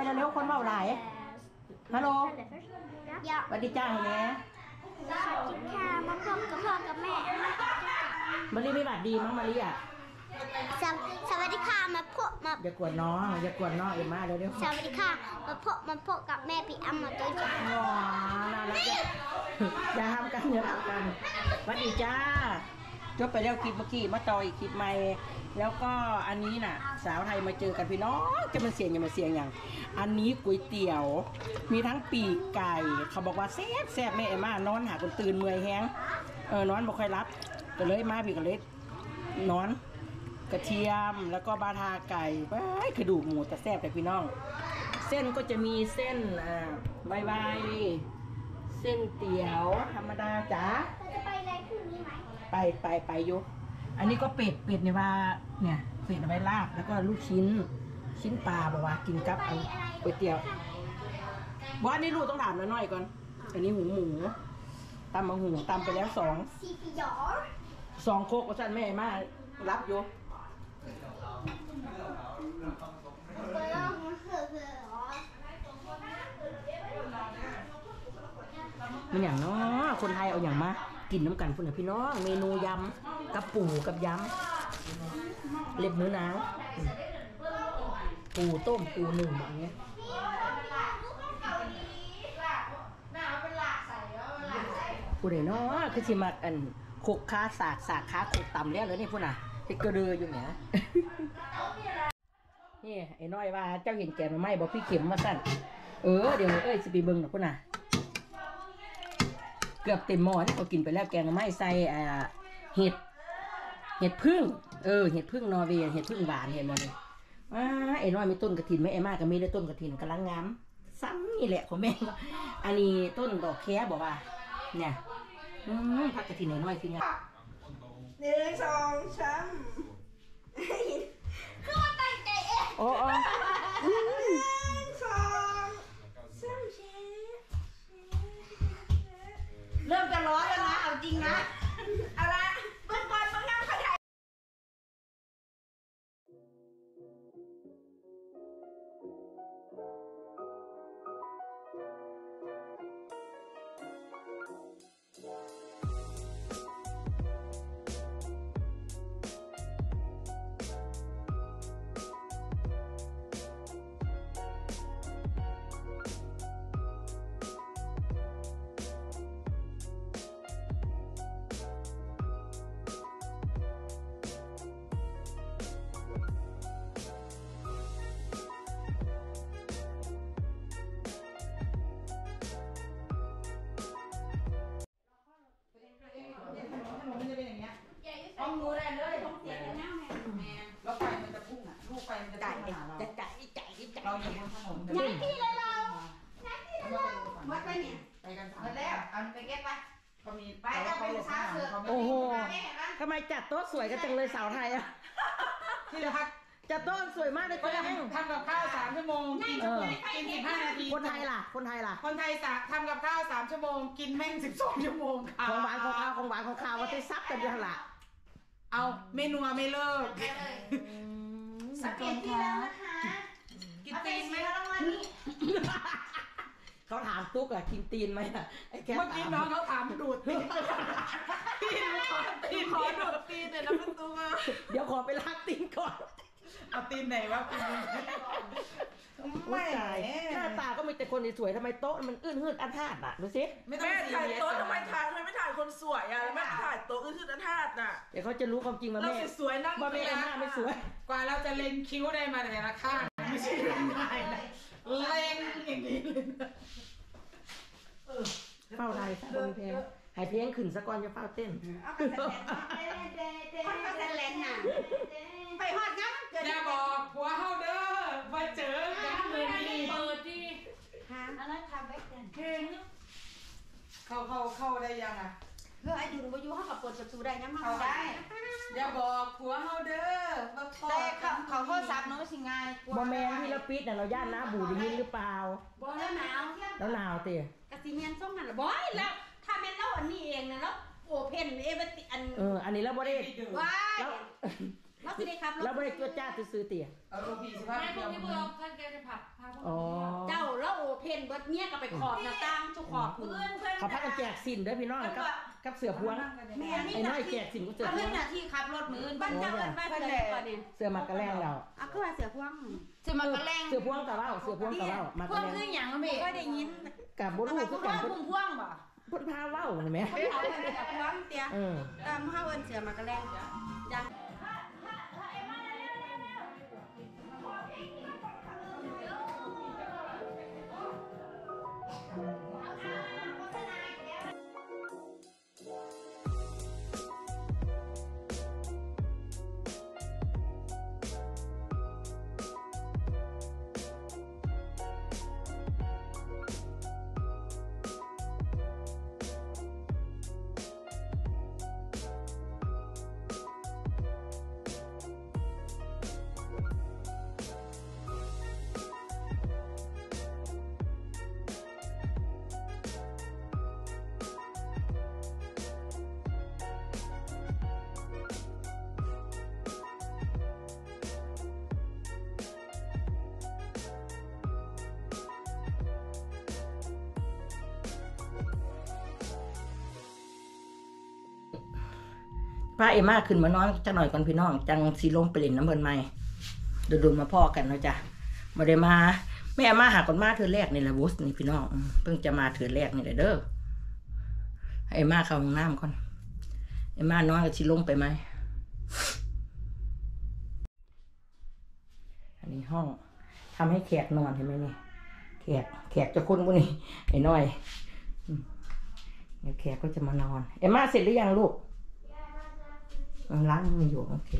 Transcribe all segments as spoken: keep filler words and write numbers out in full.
เร็วๆคนเมาหลายฮัลโหลสวัสดีจ้าเฮ้ยสวัสดีค่ะมาพบกับพ่อกับแม่มารีไม่บาดดีมั้งมารีอ่ะสวัสดีค่ะมาพบมาอย่ากวนน้องอย่ากวนน้องเอ็มมาเร็วๆสวัสดีค่ะมาพบมาพบกับแม่พี่อ้ำมาตัวจ้าว้าน่ารักจ้ะอย่าทำกันอย่าทำกันสวัสดีจ้าจบไปแล้วคลิปเมื่อกี้มาต่ออีกคลิปใหม่แล้วก็อันนี้น่ะสาวไทยมาเจอกันพี่น้องจะมันเสียงอย่ามาเสียงอย่างอันนี้ก๋วยเตี๋ยวมีทั้งปีกไก่เขาบอกว่าแซ่บแซ่บแม่เอ็มมานอนหาคนตื่นเมื่อยแห้งเออนอนบ่ค่อยรับก็เลยมาพี่ก็เลยนอนกระเทียมแล้วก็บาทาไก่ไปกระดูกหมูแต่แซ่บแต่พี่น้องเส้นก็จะมีเส้นอ่าใบใบเส้นเตี๋ยวธรรมดาจ้าจะไปอะไรคืนนี้ไหมไปไปไปยุอันนี้ก็เป็ดเป็ดเนี่ยว่าเนี่ยเป็ดเอาไว้ลาบแล้วก็ลูกชิ้นชิ้นปลาบอกว่ากินกับก๋วยเตี๋ยวว่านี่ลูกต้องถามน้าน้อยก่อนอันนี้หูหมูตำมะหูตำไปแล้วสองสองโคกก็สั่นแม่มารับอยู่มันอย่างเนาะคนไทยเอาอย่างมากินน้ำกันพุ่นนะพี่น้องเมนูยำกับปูกับยำเล็บเนื้อหนาวปูต้มปูหนึ่งแบบนี้ปูเดี๋ยวเนาะคือสิมาอันโคกค้าสากสากค้าโคกต่ำแล้วเลยนี่พุ่นน่ะไปกระเดืออยู่เนี่ยนี่ไอ้น้อยว่าเจ้าเห็นแกมาไหมบอกพี่เข็มมาสั่นเออเดี๋ยวเอ้ยสิปีเบิ้งหน่อยพุ่นน่ะเกือบเต็มหม้อที่เขากินไปแล้วแกงไม้ใส่เห็ดเห็ดพึ่งเออเห็ดพึ่งนอร์เวย์เห็ดพึ่งหวานเห็นมั้ยอ้าไอ้น้อยมีต้นกระถินไหมไอ้มากก็มีได้ต้นกระถินกำลังงามซ้ำนี่แหละของแม่อันนี้ต้นดอกแคบอกว่าเนี่ยพักกระถินไอ้น้อยสิเนี่ยหนึ่งสองสามคือว่าตั้งใจเองโอ้โอ้หนึ่งสองสามเชเริ่มจะร้อนแล้วนะเอาจริงนะเอาละเบื้องบนเบื้องล่างเขาถ่ายต้องรู้ได้เลยต้องเสียงแน่แม่แล้วไฟมันจะพุ่งอ่ะลูกไฟมันจะพุ่งหาเราจะไก่ไก่ไก่เราอยู่บนถนนไหนที่เลยเราไหนที่เลยเราเมื่อไปเนี่ยไปกันสามคนแล้วเอาไปเก็บไปเขามีไปแล้วไปช้าเสือโอ้โหทำไมจัดโต๊ะสวยกันจังเลยสาวไทยอ่ะที่จะพักจัดโต๊ะสวยมากเลยก็ยังทำกับข้าวสามชั่วโมงกินกินสิบห้านาทีคนไทยล่ะคนไทยล่ะคนไทยทำกับข้าวสามชั่วโมงกินแม่งสิบสองชั่วโมงค่ะของหวานของข้าวของหวานของข้าวว่าจะซับกันอยู่ละเอาเมนูไม่เลิกสังเกตที่แล้วนะคะกินตีนไหมเขาถามตุ๊กอะกินตีนไหมอะไอ้แกเมื่อกี้น้องเขาถามดูดตีนตีนขอตีนขอดูดตีนเนี่ยนะเป็นตุ๊กเดี๋ยวขอไปล้างตีนก่อนเอาตีนไหนวะไม่หน้าตาก็มีแต่คนสวยทำไมโต๊ะมันอื้นหืดอันธาตุอะดูสิแม่ถ่ายโต๊ะทำไมถ่ายทำไมไม่ถ่ายคนสวยอะแม่ถ่ายโต๊ะอื้นหืดอันธาตุน่ะเดี๋ยวเขาจะรู้ความจริงมาแม่สวยนั่งว่าแม่หน้าไม่สวยกว่าเราจะเล็งคิ้วได้มาแต่ละข้างไม่ใช่เรื่องง่ายนะเล็งอย่างนี้เลยเฝ้าไทยบนเพลงหายเพลงขึ้นสะก่อนจะเฝ้าเต้นไปหอดงั้นอย่าบอกผัวเฮาเด้อมาเจอกันเลยนี่เปิดดิฮะอันนั้นทำไว้กันเพลงเข้าเข้าเข้าได้ยังอ่ะเพื่อไอ้อยู่ในอยู่ห้องกับเปิดประตูได้ยังเข้าได้อย่าบอกผัวเฮาเด้อมาขอเขาเขาโทรศัพท์น้องสิง่ายบอแมนที่เราปิดน่ะเราย่านน้าบูได้ยินหรือเปล่าบอแล้วหนาวแล้วหนาวเตะกะสิเมียนส่งหันบอยแล้วถ้าแม่เล่าอันนี้เองนะแล้วโอเพนเอเวอร์ติอันเอออันนี้แล้วบอได้ว้าแล้วเราสิได้ขับรถเราไม่ได้จวดจ้าซื้อเตี๋ยเอาลูกพี่สิพาไม่ไปพวเที่กยวที่พวกเราท่านแกจะผับพาพวกอ๋อเจ้าแล้วโอเพนเบิดเมียก็ไปขอบหน้าต่างทุกขอบพื้นเพิ่นเขาพักกันแจกสินเด้อพี่น้องกับกับเสือพวงแม่นี่ไอ้น้นะอยแจกสินกับเสือเอาพวเพิ่งนน่ะที่ขับรถมืออื่นบ้านเจ้าเอิ้นบ้านเจ้าก่อนนี่เสือมากระแรงเราอ่ะคือว่าเสือพวงจะมากระแรงเสือพวงกะเล่าเสือพวงกะเล่ามากพวระกแรงคืออย่างนั้นเบก็ได้ยินกับบุรุษคือกันพุ่งพ่วงบ่พุ่นพาเล่าเห็นไหมเขาเอิ้นเสือพวงเตี้ยเออตามเฮาเอิ้นเสือมากระแลงจังพาเอม่าขึ้นมานอนจังหน่อยก่อนพี่น้องจังสีลงไปเล่นน้ำเบินใหม่ดูๆมาพ่อกันนะจ๊ะมาได้มาแม่มาหาคนมาเธอแรกนี่แหละบุสนี่พี่น้องเพิ่งจะมาเธอแรกนี่แหละเด้อให้เอม่าเข้าห้องน้ำก่อนเอม่านอนกับสีลงไปไหมอันนี้ห้องทำให้แขกนอนเห็นไหมนี่แขกแขกจะคุ้นพวกนี้ไอ้น้อยเดี๋ยวแขกก็จะมานอนเอม่าเสร็จหรือยังลูกล้างมืออยู่โอเค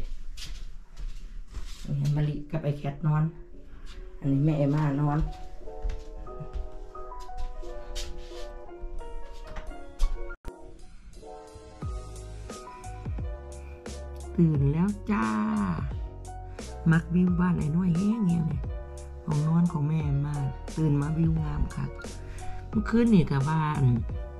นี่มะลิกับไอแคทนอนอันนี้แม่เอม่านอนตื่นแล้วจ้ามักวิวบ้านไอ้น้อยแห้งเงี้ยเนี่ยของนอนของแม่มาตื่นมาวิวงามค่ะเมื่อคืนนี่กับบ้าน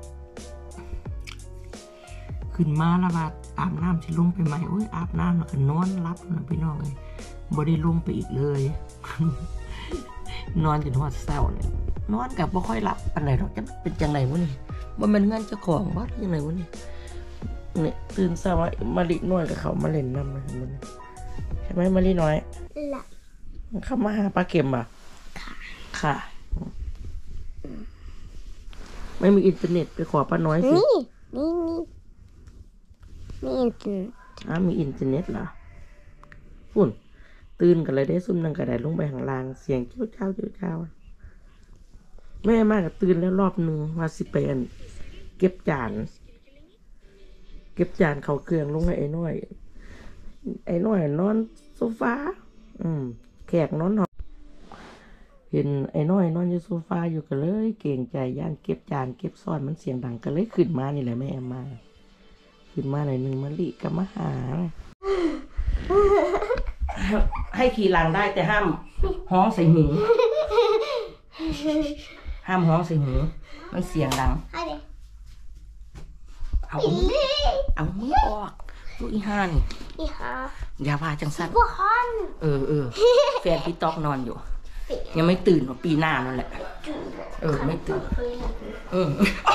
ขึ้นมาแล้วว่าอาบน้ำสิลงไปไหมโอ้ยอาบน้ำแล้วก็นอนรับนะพี่น้องเลยบ่ได้ลงไปอีกเลย นอนจนหัวเศร้าเนี่ยนอนกับบ่ค่อยรับอันไหนหรอกจะเป็นจังไรวะนี่บ่แม่นเงินเจ้าของบ่ยังไงวะนี่เนี่ยตื่นเช้ามาลิน้อยกับเขามาเล่นน้ำนะเห็นมั้ยใช่ไหมมาลิน้อยหลับเข้ามาหาปลาเข็มอ่ะค่ะไม่มีอินเทอร์เน็ตไปขอป้าน้อยสินี่นี่นี่นี่อินเทอร์เน็ตอ้ามีอินเทอร์เน็ตเหรอฝุ่นตื่นกันเลยได้ซุ่มนั่งกระไดลงไปข้างล่างเสียงเจ้าเจ้าเจ้าเจ้าแม่มากกับตื่นแล้วรอบหนึ่งว่าสิเป็นเก็บจานเก็บจานเขาเครื่องลงให้ไอ้น้อยไอ้น้อยนอนโซฟาอืมแขกนอนหอเห็นไอ้น้อยนอนอยู่โซฟาอยู่กันเลยเก่งใจย่านเก็บจานเก็บซ่อนมันเสียงดังกันเลยขึ้นมานี่แหละแม่มาขึ้นมาหน่อยหนึ่งมะลิกับมะหาให้ขี่หลังได้แต่ห้ามห้องใส่หูห้ามห้องใส่หูมันเสียงดังให้เด็กเอาเอามือออกลูกอีห่านี่อีหาอย่าพาจังสันพวกคอนเออเออแฟนพี่ต๊อกนอนอยู่ยังไม่ตื่นหรอกปีหน้านั่นแหละเออไม่ตื่นเออ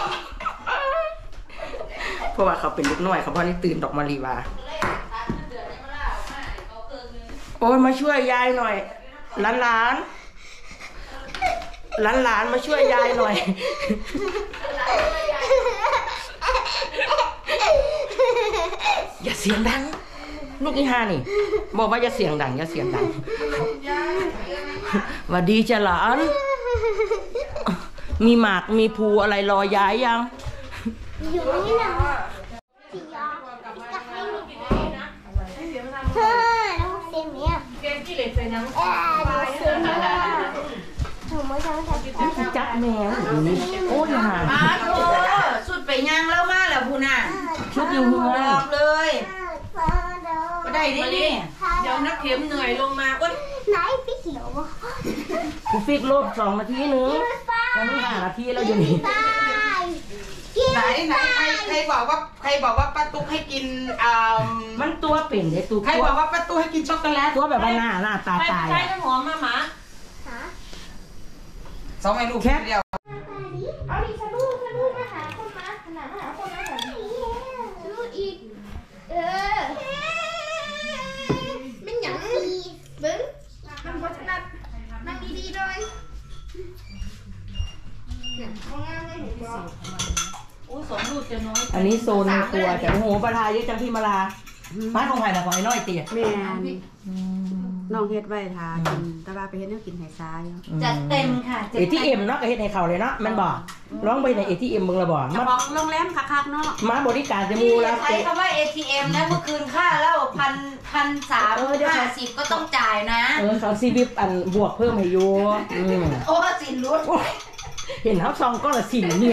เพราะว่าเขาเป็นลูกน้อยเขาพอได้ตื่นดอกมารีวาโอ้ยมาช่วยยายหน่อยหลานหลานหลานหลานมาช่วยยายหน่อยอย่าเสียงดังลูกอีห่านี่บอกว่าอย่าเสียงดังอย่าเสียงดังหวัดดีจ้ะหลานมีหมากมีภูอะไรรอยายยังอยู่นี่นะสียอจะให้หนูเฮ้ยน้องเซมี่อ่ะเกมที่เล่นใส่นังเออน้องเซมี่อ่ะหนูไม่ทำแต่จักแมวโอ้ยห่ามาโถสุดไปย่างแล้วมาแล้วพูน่ะชุดอยู่เมืองบอกเลยฟาโดบ่ได้ดินี่เดี๋ยวนักเข็มเหนื่อยลงมาอ้นไหนพี่เขียวอ่ะกูฟิกโลบสองนาทีนึงแล้วนี่ห้านาทีแล้วอยู่นี่ตายกินไหนไหนใครใครบอกว่าใครบอกว่าป้าตุ๊กให้กินอ่ามันตัวเป็นไอ้ตัวใครบอกว่าป้าตุ๊กให้กินช็อกโกแลตตัวแบบว่าหน้าหน้าตาตายใช้น้ำหอมมาหมาสองไอ้ลูกแค่เดียวเอาดิสะดุ้งสะดุ้งมาหาคนมาขนาดมาหาคนมาแบบนี้สะดุ้งอีกเออมันหยังเบิ้งมันบอสนัดนั่งดีๆเลยเนี่ยเอาง่ายเลยเห็นบอกโอ้สองลูกจะน้อยอันนี้โซนในครัวแต่โอ้โหปลาทาเยอะจังพี่มาลาบ้านของใครนะของไอ้น้อยเตี๋ยแม่น้องเฮ็ดไว้ทากินแต่ว่าไปเฮ็ดแนวกินไห้ซ้ายจัดเต็มค่ะเอทีเอ็มเนาะก็เฮ็ดให้เขาเลยเนาะมันบอกร้องไปในเอทีเอ็มมึงละบอกเจ้ามาของโรงแรมคักๆเนาะมาบริการจะมูพี่แล้วใช้คำว่า เอ ที เอ็ม นะเมื่อคืนค่าแล้วพันพันสามห้าสิบก็ต้องจ่ายนะเออเขาซีบิบอันบวกเพิ่มให้อยู่อืมโอ้สินรุดโอ้ยเห็นเขาซองก็ละสิเนี่ย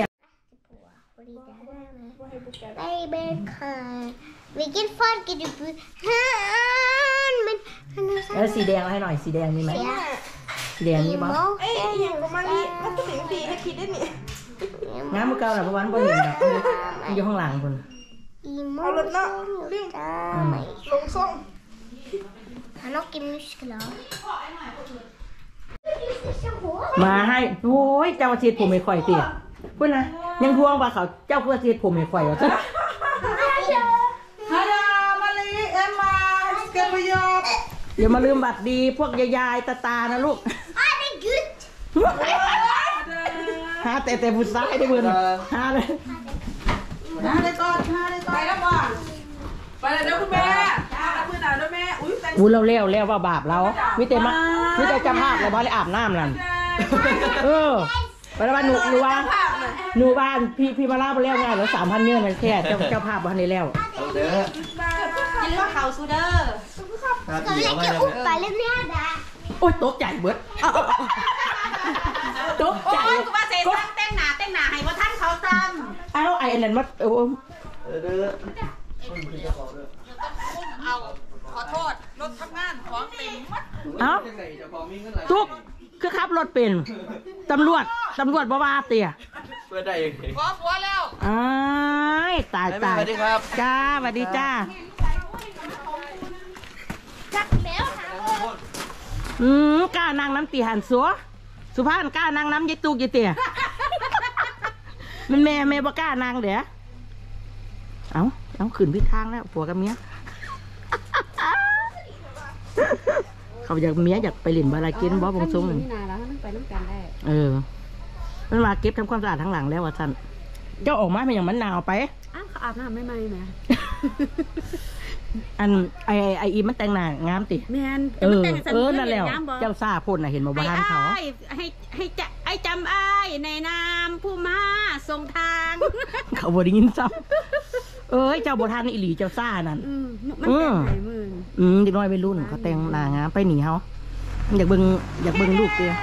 ไปเบนค่ะวิกินฟอนกินดูฮันมันฮันเออสีแดงให้หน่อยสีแดงมีไหมสีแดงมีบ่เอ้ยอย่างประมาณนี้มันจะเป็นดีให้คิดได้นี่งานเมื่อเก่าแหละเพราะวันบ่เห็นดอกมันอยู่ข้างหลังคนเอารถเนาะลืมลงส่งฮันนกกินมิสก์แล้วมาให้โอ้ยเจ้าอาทิตย์ผมไม่ค่อยเตี๋ยเพื่อนนะยังทวงว่าเขาเจ้าเพื่ออาทิตย์ผมไม่ค่อยว่าจ้ะฮัลโหลมาลีเอ็มมาเกิดประโยชน์อย่ามาลืมบัตรดีพวกยายๆตาตานะลูกอ่ะได้กุดหาแต่แต่ผู้ชายได้เพื่อนหาเลยมาเลยก่อนมาเลยก่อนไปแล้วบ่ไปเลยเดี๋ยวคุณแม่อาบน้ำหนาวด้วยแม่อุ้ยแต่งอู้เราเลี้ยวเลี้ยวว่าบาปเรามิเตมามิเตจะภาพเลยบ่ได้อาบน้ำนั่นเออไปแล้วบ้านหนูหนูว่าหนูบ้านพี่พี่มาล่าไปแล้วไงแล้วสามพันเงื่อนมันแค่เจ้าเจ้าภาพบ้านนี้แล้วยินว่าเขาซูเดอร์ก็เลยจะอุ้มไปเรื่อยๆนะโอ๊ยตกใจเบิดตกใจโอ้ยกูว่าเสร็จตั้งแต่งหน้าแต่งหน้าให้บ่ทันเขาซ้เอ้าไอ้อันนั้นมาเออำเอาขอโทษรถทำงานของเต็มหมดเอ้าตุ๊กคือขับรถเป็นตำรวจตำรวจบ่ว่าเตี่ยเพื่อได้ยังไงขอผัวแล้วอ้ายตายตายสวัสดีครับจ้าสวัสดีจ้าจักแมวหาเงินอืมกล้านางน้ำตีหันสัวสุภาพกล้านางน้ำยายตุกยายเตี่ยมันแม่แม่บ่กล้านางเดี๋ยวเอาเอาขึ้นพิทางแล้วผัวกับเมีย เขาอยากเมียอยากไปเล่นบาราเกนบอบงซุ้งนี่นาแล้วมันไปน้ำกันได้เออมันมาเก็บทำความสะอาดทั้งหลังแล้วว่ะท่านเจ้าออกมาเป็นอย่างมันหนาวไปอ้าวเขาอาบน้ำไม่ไหมแม่อันไอไออีมันแต่งหน้างามติแม่นเออแต่งสเออมัยนั่นแหละเรียน้ำบ่เจ้าซาพ่นน่ะเห็นมาบ้านเขาให้อ้ายให้ให้จะไอ้จำอ้ายในนามผู้มาส่งทางเขาบได้ยินซ้ำเอ้ยเจ้าโบทานอีหลีเจ้าซ่านั่นอืมมันเป็นไหนมืออืมเด็กน้อยไปรุ่นเขาแต่งหน้างามไปหนีเขาอยากเบิ่งอยากเบิ่งลูกเตี้ย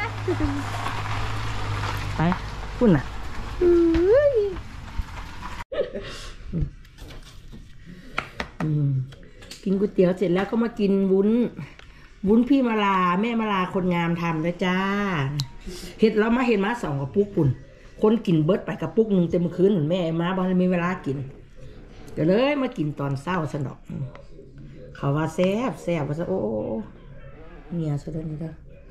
ไปพุ่นน่ะอืมกินก๋วยเตี๋ยวเสร็จแล้วก็มากินวุ้น วุ้นพี่มาลาแม่มาลาคนงามทำนะจ้าเห็ดเรามาเห็นมาสองกระปุกปุ่นคนกินเบิดไปกระปุกหนึ่งเต็มคืนเหมือนแม่มาบ้านมีเวลากินก็เลยมากินตอนเศร้าสนอกเขาว่าแซ่บแซ่บว่าซะโอ้เนี่ยซะด้วยนี่เด้อ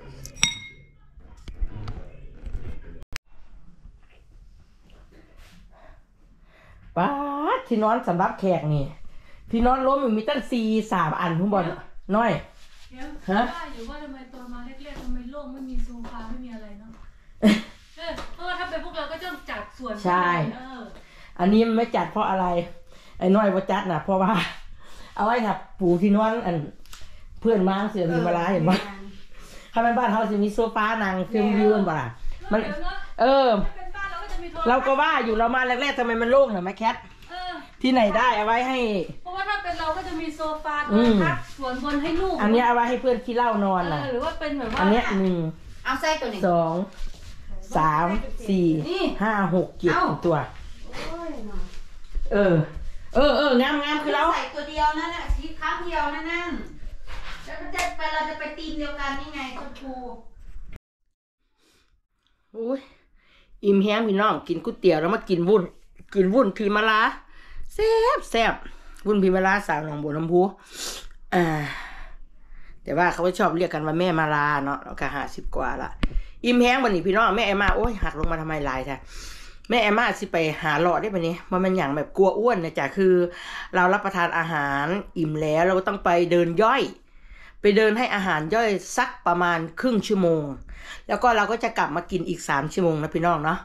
ป้าดที่นอนสำหรับแขกนี่ที่นอนล้มอยู่มีตั้งสี่สามอันทุกบอลน้อยฮะว่าอยู่ว่าทำไมตอนมาแรกๆทำไมโล่งไม่มีโซฟาไม่มีอะไรเนาะเออเพราะว่าถ้าเป็นพวกเราก็ต้องจัดส่วนใช่เอออันนี้มันไม่จัดเพราะอะไร ไอ้น้อยว่าจัดน่ะ เพราะว่า เอาไว้ครับปูที่นอนอันเพื่อนมาเสือมีเวลาเห็นไหมถ้าเป็นบ้านเขาจะมีโซฟานางฟิล์มวิวกันบ่ล่ะมันเดี๋ยวเนอะเออถ้าเป็นบ้านเราก็จะมีโทรทัศน์เราก็ว่าอยู่เรามาแรกๆทำไมมันโล่งเหรอแม่แคทเออที่ไหนได้เอาไว้ให้เพราะว่าถ้าเป็นเราก็จะมีโซฟาโทอืรมทัศน์ส่วนบนให้ลูกอันนี้เอาไว้ให้เพื่อนขี้เหล้านอนเอน่ะอหรือว่าเป็นแบบว่าอันเนี้ยหนึ่งเอาไส้ตัวนี้สองสามสี่ห้าหกเจ็ดตัว เออ เออเอองามงามคือเราใส่ตัวเดียวนั่นแหละชีสครั้งเดียวนั่นนั่นแล้วก็จะไปเราจะไปทีมเดียวกันนี่ไงชมพูโอ้ยอิ่มแห้งพี่น้องกินก๋วยเตี๋ยวแล้วมากินวุ้นกินวุ้นพีมาลาแซ่บแซ่บวุ้นพีมาลาสาวหนองบัวลำพูอ่าแต่ว่าเขาชอบเรียกกันว่าแม่มาลาเนาะแล้วก็ห้าสิบกว่าละอิ่มแห้งวันนี้พี่น้องแม่แอมมาโอ้ยหักลงมาทำไมลายแท้แม่แอมมาสิไปหาหลอดได้ปะนี้มันมันอย่างแบบกลัวอ้วนนะจ๊ะคือเรารับประทานอาหารอิ่มแล้วเราก็ต้องไปเดินย่อยไปเดินให้อาหารย่อยสักประมาณครึ่งชั่วโมงแล้วก็เราก็จะกลับมากินอีกสามชั่วโมงนะพี่น้องเนาะ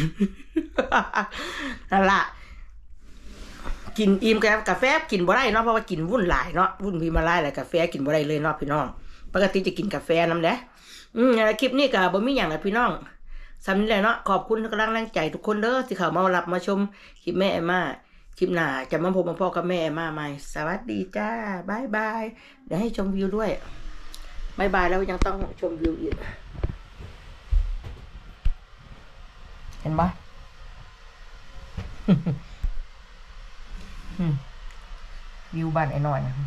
นั่นละกินอิ่มกับกาแฟกินบ่ได้เนาะเพราะว่ากินวุ่นหลายเนาะวุ่นพีมาลาหลายกาแฟกินบ่ได้เลยเนาะพี่น้องปกติจะกินกาแฟน้ำแหละอืมคลิปนี้ก็บ่มีอย่างนะพี่น้องสำนี้แหละเนาะขอบคุณทุกกำลังใจทุกคนเด้อที่เข้ามารับมาชมคลิปแม่แอมมาคลิปหน้าจะมาพบมาพ่อกับแม่แอมมาใหม่สวัสดีจ้าบายบายเดี๋ยวให้ชมวิวด้วยบายบายแล้วยังต้องชมวิวอีกเห็นปะ วิวบ้านไอ้หน่อยนะ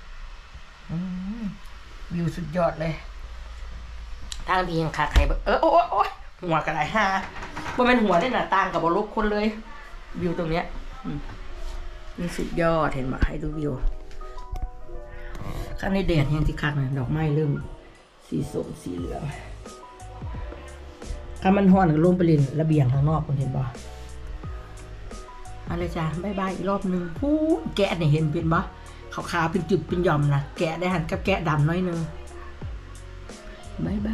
วิวสุดยอดเลยทางพี่ยังขาดไข่เออโอ้โอ้หัวกระไรฮะว่าเป็นหัวได้หน้าต่างกับบรกคนเลยวิวตรงเนี้ยนี่สุดยอดเห็นไหมให้ดูวิวข้างในแดดยังที่คักนะดอกไม้เริ่มสีส้มสีเหลืองถ้ามันห่อนก็ลงไปเล่นระเบียงข้างนอกคุณเห็นบ่อะไรจ้าบายบายอีกรอบนึงพูดแกะเนี่ยเห็นเป็นบ่ขาวๆเป็นจุดเป็นหย่อมนะแกะได้หันกับแกะดำน้อยนึงบายบาย